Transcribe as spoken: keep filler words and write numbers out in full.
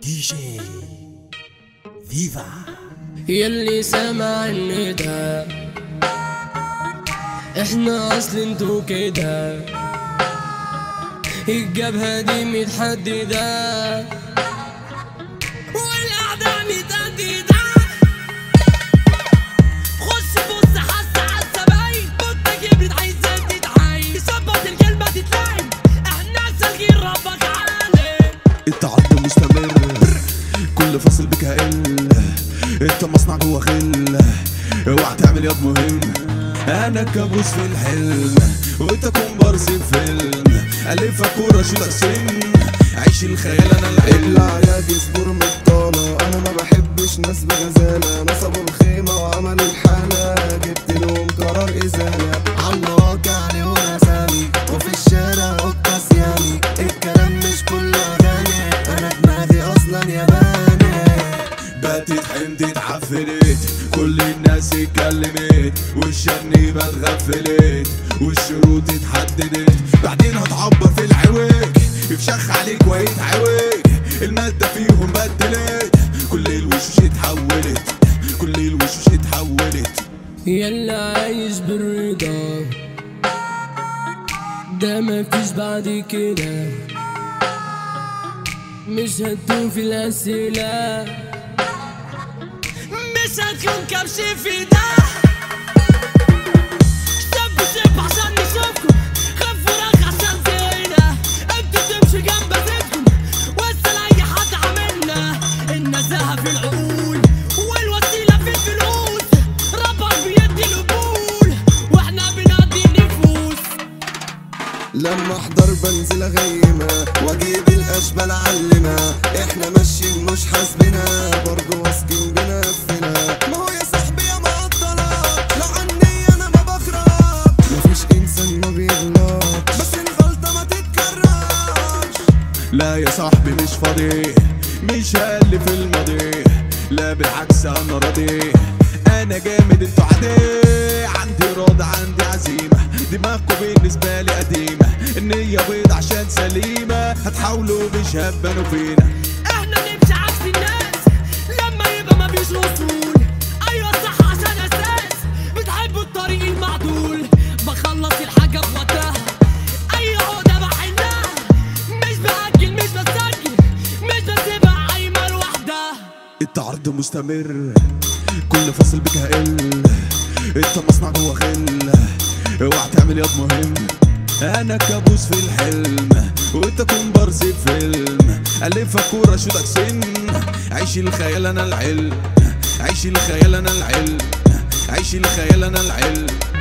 دي جي فيفا. يلي سامع الندى احنا اصل انتو كده، الجبهة دي متحددة والاعداء متهددة. خش بص حس عالزباين بطة جبرت عايزة تتعاين، تظبط الكلمة تتلاقي احنا سالكين ربك عالي. التعرض مستمر كل فصل بك هقل، انت مصنع جوا غل اوعى تعمل ياض مهم. انا كابوس في الحلم وانت كومبارس في فيلم، الفك كورة شوتك سن عيش الخيال انا العلم. العياد يصبر من الطالة، انا ما بحبش ناس بغزالة، نصبوا الخيمة وعملوا الحالة جبت لهم قرار ازالة. عالواقع ليهم اسامي وفي الشارع قطة سيامي، الكلام مش كله اغاني انا دماغي اصلا ياباني. باتت حمدت اتعفلت كل الناس اتكلمت والشنيبة اتغفلت والشروط اتحددت، بعدين هتعبر في العوج يفشخ عليك ويتعوج. المادة فيهم بدلت كل الوشوش اتحولت كل الوشوش اتحولت. يلا عايش بالرضا ده مفيش بعد كده، مش هتكون في الأسئلة، مش هتكون كبش في ده. شب شب عشان نشوفكم، خف وراك عشان زينا، انتوا تمشي جنب زيتكم واسأل أي حد عملنا. النزاهة في العقول والوسيلة في الفلوس، ربك بيدي القبول واحنا بنقضي النفوس. لما احضر بنزل اغيمها واجيب الاشبال اعلمها، احنا ماشيين مش حاسبنا برضه واثقين بنفسنا. ما هو يا صاحبي يا معطلات لو عني انا ما بخرب، مفيش انسان ما بيغلط بس الغلطه ما تتكررش. لا يا صاحبي مش فاضي مش هالي في الماضي، لا بالعكس انا راضي انا جامد انتوا عادي. عندي اراده عندي عزيمه دماغكم بالنسبه لي قديمه، النيه بيض عشان سليمه هتحاولوا مش هبانوا فينا. احنا نمشي عكس الناس لما يبقى مفيش وصول، ايوه صح عشان اساس بتحبوا الطريق المعدول. بخلص الحاجه في وقتها اي عقده بحلها، مش باجل مش بسجل مش بسيبها عايمه لوحدها. التعرض مستمر كل فصل بك هقل، انت مصنع جوا غل اوعى تعمل ياض مهم. انا كابوس في الحلم وانت كومبارس في فيلم، الفك كورة شوتك سن عيش الخيال انا العلم عيش الخيال انا العلم عيش الخيال انا العلم.